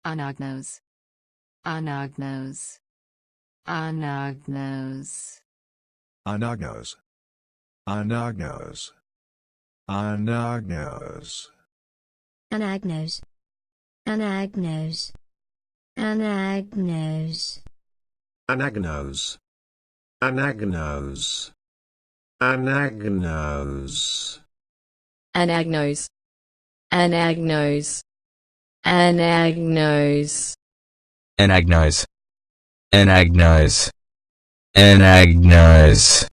Anagnose. Anagnose. Anagnose. Anagnose. Anagnose. Anagnose. Anagnose. Anagnose. Anagnose. Anagnose. Anagnose. Anagnose. Anagnose. Anagnose. Anagnose. Anagnose. Anagnose. Anagnose.